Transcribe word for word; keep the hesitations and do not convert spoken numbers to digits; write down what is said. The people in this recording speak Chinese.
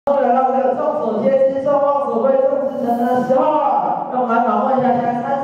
来到这个众所皆知、众望所归、众志成城的时候啊，让我们来访问一下现在参